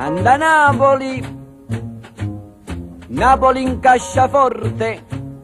Manda Napoli, Napoli in casciaforte.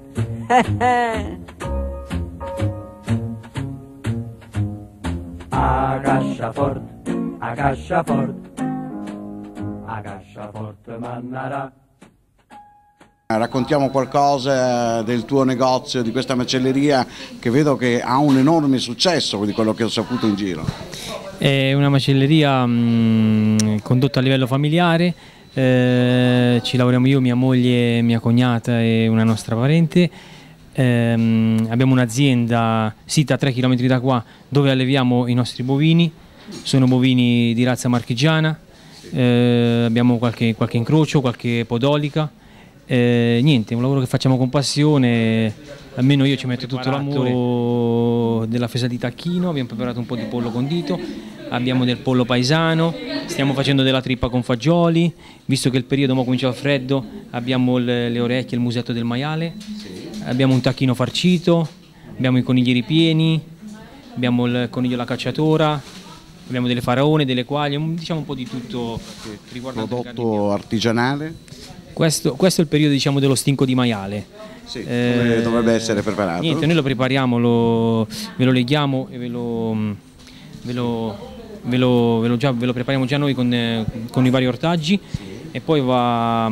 A casciaforte, a casciaforte, a casciaforte mannarà. Raccontiamo qualcosa del tuo negozio, di questa macelleria che vedo che ha un enorme successo di quello che ho saputo in giro. È una macelleria condotta a livello familiare, ci lavoriamo io, mia moglie, mia cognata e una nostra parente. Abbiamo un'azienda sita a 3 km da qua dove alleviamo i nostri bovini, sono bovini di razza marchigiana, abbiamo qualche incrocio, qualche podolica. Niente, è un lavoro che facciamo con passione, almeno io ci metto tutto l'amore. Della fesa di tacchino, abbiamo preparato un po' di pollo condito, abbiamo del pollo paesano, stiamo facendo della trippa con fagioli, visto che il periodo mo comincia a freddo, abbiamo le orecchie, il musetto del maiale, abbiamo un tacchino farcito, abbiamo i conigli ripieni, abbiamo il coniglio alla cacciatora, abbiamo delle faraone, delle quaglie, diciamo un po' di tutto riguardante prodotto artigianale. Questo è il periodo, diciamo, dello stinco di maiale. Sì, come dovrebbe essere preparato? Niente, noi lo prepariamo, ve lo leghiamo e ve lo prepariamo già noi con i vari ortaggi, e poi va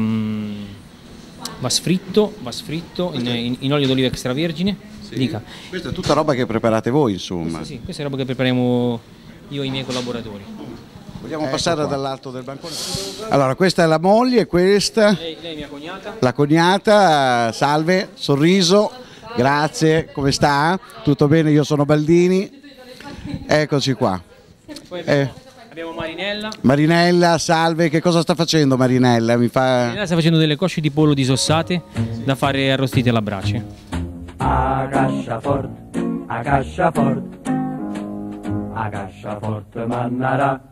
sfritto in olio d'oliva extravergine. Sì. Dica. Questa è tutta roba che preparate voi, insomma. Sì, questa è roba che prepariamo io e i miei collaboratori. Vogliamo passare dall'alto del bancone? Allora, questa è la moglie, questa Lei è mia cognata. la cognata. Salve, sorriso, grazie, come sta? Tutto bene? Io sono Baldini, eccoci qua. Poi abbiamo Marinella. Marinella, salve, che cosa sta facendo Marinella? Marinella sta facendo delle cosce di pollo disossate da fare arrostite alla brace. A casciaforte, a casciaforte, a casciaforte mannarà.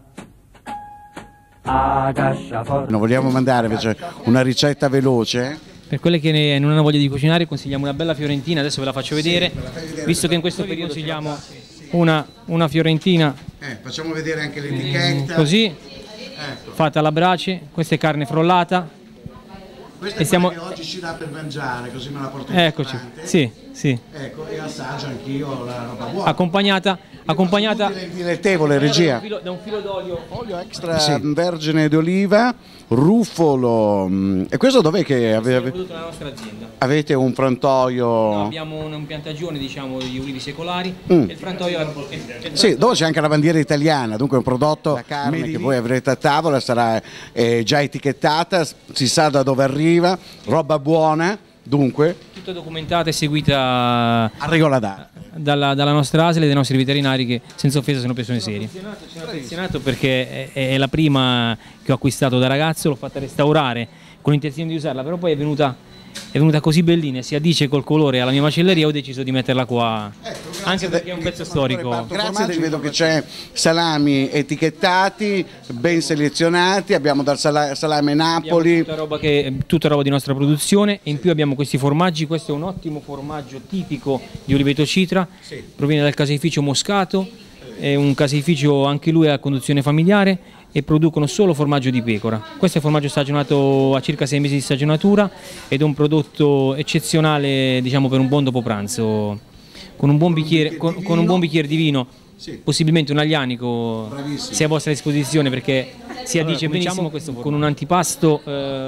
A casciaforte. Non vogliamo mandare invece una ricetta veloce? Per quelle che non hanno voglia di cucinare consigliamo una bella fiorentina, adesso ve la faccio vedere, visto che in questo periodo consigliamo una fiorentina. Facciamo vedere anche l'etichetta. Così, ecco. fatta alla brace, questa è carne frollata. Questa è quella che oggi ci dà per mangiare, così me la porto in Eccoci, ristorante. sì. Ecco, e assaggio anch'io la roba buona. Accompagnata Dilettevole, regia. da un filo d'olio. Olio extra vergine d'oliva, rufolo. E questo dov'è che Prodotto nella nostra azienda. avete un frantoio? No, abbiamo un'impiantagione, diciamo, di ulivi secolari e il frantoio Sì, dove c'è anche la bandiera italiana, dunque un prodotto, la carne che voi avrete a tavola sarà già etichettata, si sa da dove arriva, roba buona, dunque tutta documentata e seguita a regola d'arte dalla nostra ASL e dai nostri veterinari, che senza offesa sono persone serie. Sono affezionato perché è la prima che ho acquistato da ragazzo, l'ho fatta restaurare con l'intenzione di usarla, però poi è venuta così bellina, si addice col colore alla mia macelleria, ho deciso di metterla qua, anche perché è un pezzo storico. Grazie, vedo che c'è salami etichettati, ben selezionati, abbiamo dal salame Napoli. Abbiamo tutta roba di nostra produzione, e in più abbiamo questi formaggi. Questo è un ottimo formaggio tipico di Oliveto Citra, proviene dal caseificio Moscato, è un caseificio anche lui a conduzione familiare, e producono solo formaggio di pecora. Questo è formaggio stagionato a circa 6 mesi di stagionatura ed è un prodotto eccezionale, diciamo, per un buon dopo pranzo, con un buon bicchiere di vino, possibilmente un aglianico, se a vostra disposizione, perché si addice benissimo questo con un antipasto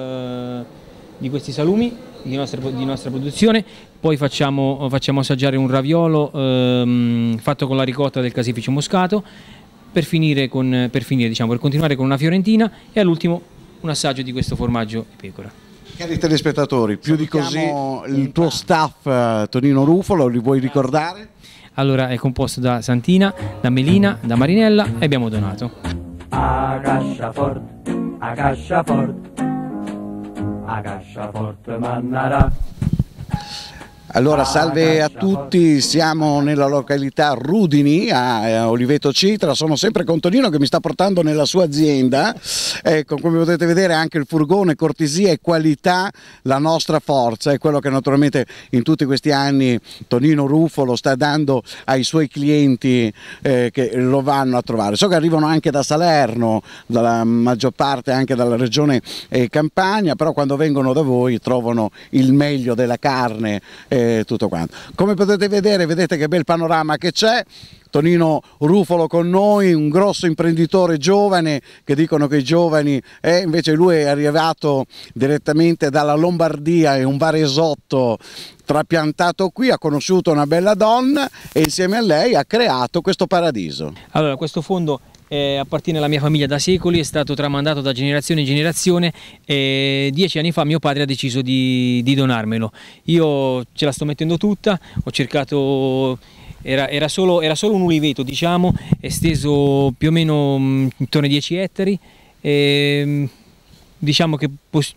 di questi salumi di nostra produzione. Poi facciamo assaggiare un raviolo fatto con la ricotta del caseificio Moscato, per continuare con una fiorentina, e all'ultimo un assaggio di questo formaggio di pecora. Cari telespettatori, più di così il tuo staff Tonino Rufolo, li vuoi ricordare? Allora, è composto da Santina, da Melina, da Marinella e abbiamo Donato. A casciaforte, a casciaforte, a casciaforte mannarà. Allora, salve a tutti, siamo nella località Rudini a Oliveto Citra, sono sempre con Tonino che mi sta portando nella sua azienda. Ecco, come potete vedere anche il furgone, cortesia e qualità, la nostra forza, è quello che naturalmente in tutti questi anni Tonino Ruffolo sta dando ai suoi clienti che lo vanno a trovare. So che arrivano anche da Salerno, dalla maggior parte anche dalla regione Campania, però quando vengono da voi trovano il meglio della carne, tutto quanto. Come potete vedere, vedete che bel panorama che c'è. Tonino Ruffolo con noi, un grosso imprenditore giovane, che dicono che i giovani, invece lui è arrivato direttamente dalla Lombardia, è un varesotto trapiantato qui, ha conosciuto una bella donna e insieme a lei ha creato questo paradiso. Allora, questo fondo appartiene alla mia famiglia da secoli, è stato tramandato da generazione in generazione e 10 anni fa mio padre ha deciso di donarmelo. Io ce la sto mettendo tutta, ho cercato, era solo un uliveto, diciamo, esteso più o meno intorno ai 10 ettari, e, diciamo che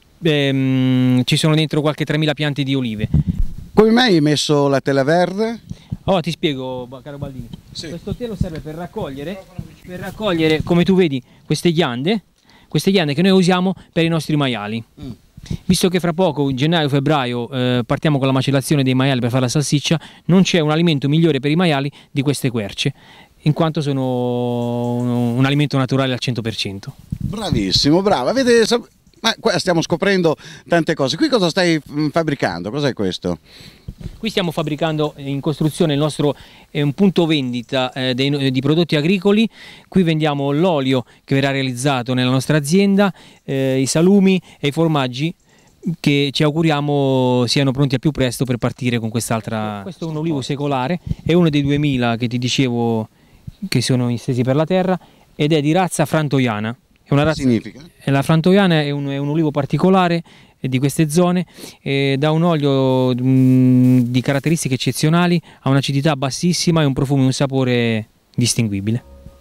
ci sono dentro qualche 3.000 piante di olive. Come mai hai messo la tela verde? Oh, ti spiego, caro Baldini. Sì. Questo telo serve per raccogliere, come tu vedi, queste ghiande che noi usiamo per i nostri maiali. Visto che fra poco, in gennaio-febbraio, partiamo con la macellazione dei maiali per fare la salsiccia, non c'è un alimento migliore per i maiali di queste querce, in quanto sono un alimento naturale al 100%. Bravissimo, brava. Ma qua stiamo scoprendo tante cose. Qui cosa stai fabbricando? Cos'è questo? Qui stiamo fabbricando in costruzione il nostro un punto vendita di prodotti agricoli. Qui vendiamo l'olio che verrà realizzato nella nostra azienda, i salumi e i formaggi che ci auguriamo siano pronti al più presto per partire con quest'altra. Questo è un olivo secolare, è uno dei 2000 che ti dicevo che sono estesi per la terra ed è di razza frantoiana. È una razza, significa? La frantoiana è un olivo particolare di queste zone, dà un olio di caratteristiche eccezionali, ha un'acidità bassissima e un profumo e un sapore distinguibile.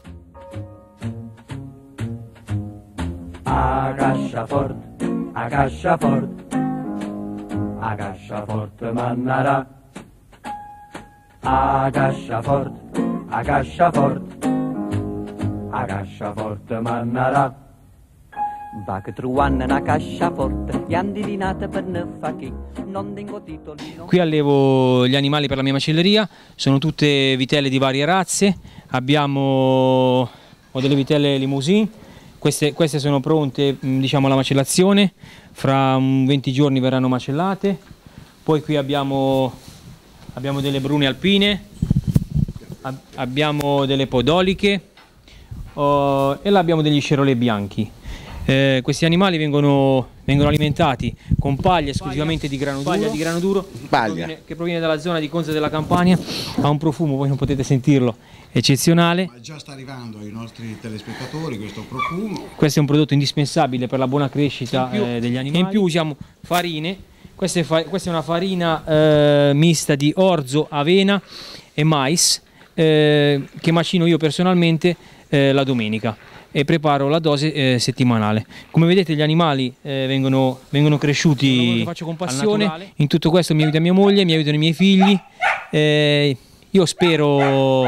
A Casciafort mannarà. A Casciafort mannarà. Va che truanna una casciafort, gli andi di nata per ne fa chi, non tengo titoli. Qui allevo gli animali per la mia macelleria, sono tutte vitelle di varie razze, ho delle vitelle limousine, queste sono pronte, diciamo, alla macellazione, fra 20 giorni verranno macellate. Poi qui abbiamo delle brune alpine, abbiamo delle podoliche, e là abbiamo degli scerolet bianchi. Questi animali vengono alimentati con paglia esclusivamente di grano duro, che proviene dalla zona di Conza della Campania, ha un profumo, voi non potete sentirlo, eccezionale. Ma già sta arrivando ai nostri telespettatori questo profumo. Questo è un prodotto indispensabile per la buona crescita degli animali. In più usiamo farine, questa è una farina mista di orzo, avena e mais, che macino io personalmente la domenica e preparo la dose settimanale. Come vedete gli animali vengono cresciuti, lo faccio con passione. In tutto questo mi aiuta mia moglie, mi aiutano i miei figli. Io spero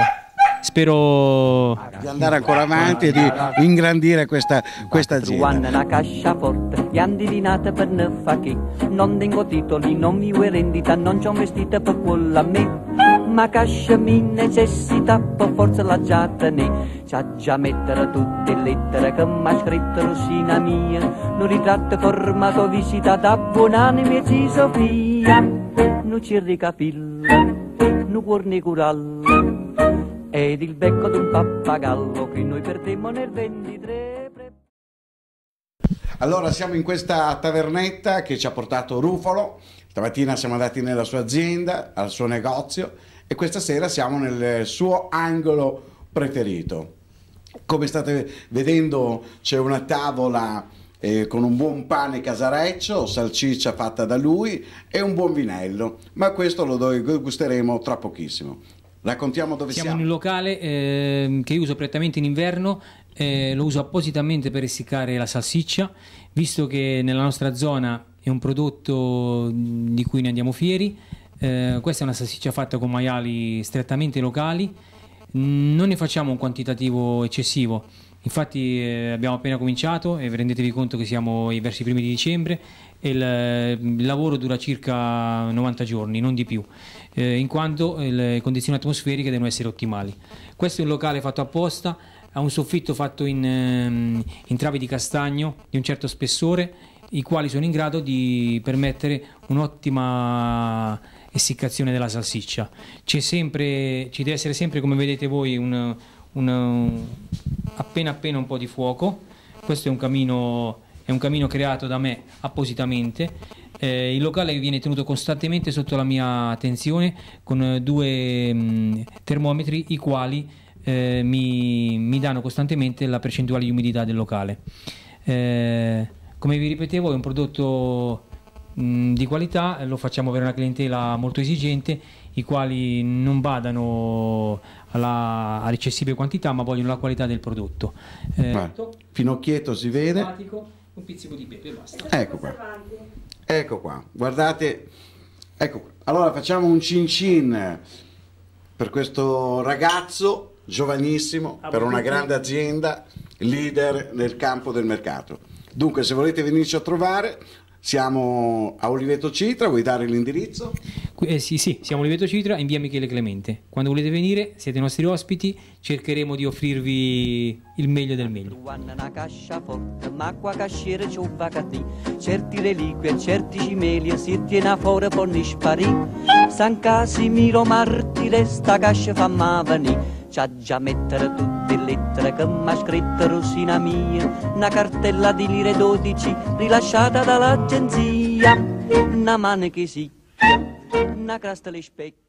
di andare ancora avanti e di ingrandire questa azienda. Una casciafort, gli andi di nata per ne fa chi, non tengo titoli, non mi vuoi rendita, non c'ho un vestito per quello a me. Ma cascia mi necessita per forza la giatane, c'ha già mettere tutte le lettere che m'ha scritto Rosina mia, non ritratto formato visita da buonanima e Sofia, non ci ricapilla, non cuore curalla, ed il becco d'un pappagallo che noi perdemmo nel 23. Allora siamo in questa tavernetta che ci ha portato Ruffolo, stamattina siamo andati nella sua azienda, al suo negozio, e questa sera siamo nel suo angolo preferito. Come state vedendo c'è una tavola con un buon pane casareccio, salsiccia fatta da lui e un buon vinello, ma questo lo gusteremo tra pochissimo. Raccontiamo dove siamo. Siamo in un locale che io uso prettamente in inverno, lo uso appositamente per essiccare la salsiccia, visto che nella nostra zona è un prodotto di cui ne andiamo fieri. Questa è una salsiccia fatta con maiali strettamente locali, non ne facciamo un quantitativo eccessivo, infatti abbiamo appena cominciato e rendetevi conto che siamo verso i primi di dicembre e il lavoro dura circa 90 giorni, non di più, in quanto le condizioni atmosferiche devono essere ottimali. Questo è un locale fatto apposta, ha un soffitto fatto in travi di castagno di un certo spessore, i quali sono in grado di permettere un'ottima essiccazione della salsiccia. Ci deve essere sempre, come vedete voi, appena un po' di fuoco. Questo è un camino creato da me appositamente. Il locale viene tenuto costantemente sotto la mia attenzione con 2 termometri, i quali mi danno costantemente la percentuale di umidità del locale. Come vi ripetevo, è un prodotto di qualità, lo facciamo per una clientela molto esigente, i quali non badano all'eccessive quantità, ma vogliono la qualità del prodotto. Finocchietto si vede. Un pizzico di pepe, basta. Ecco qua. Ecco qua, guardate. Ecco qua. Allora facciamo un cin cin per questo ragazzo giovanissimo, per una grande azienda, leader nel campo del mercato. Dunque, se volete venirci a trovare, siamo a Oliveto Citra. Vuoi dare l'indirizzo? Sì, siamo a Oliveto Citra in via Michele Clemente. Quando volete venire, siete i nostri ospiti, cercheremo di offrirvi il meglio del meglio. Una cascia forte, ma qua casciere c'ho vacati, certi reliquie, certi cimeli, si tiene fuori poi ne sparì. San Casimiro martire, sta cascia fa mavani, c'ha già mettere tutte le lettere che m'ha scritto Rosina mia, una cartella di lire 12 rilasciata dall'agenzia, una mano che si, una crasta alle specchie.